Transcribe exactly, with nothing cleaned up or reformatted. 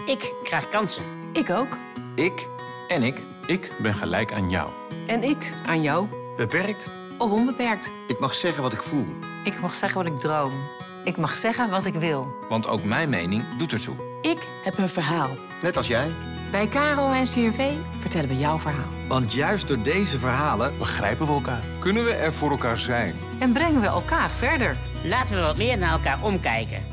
Ik krijg kansen. Ik ook. Ik En ik. Ik ben gelijk aan jou. En ik aan jou. Beperkt? Of onbeperkt. Ik mag zeggen wat ik voel. Ik mag zeggen wat ik droom. Ik mag zeggen wat ik wil. Want ook mijn mening doet ertoe. Ik heb een verhaal. Net als jij. Bij Caro en C R V vertellen we jouw verhaal. Want juist door deze verhalen Begrijpen we elkaar? Kunnen we er voor elkaar zijn? En brengen we elkaar verder. Laten we wat meer naar elkaar omkijken.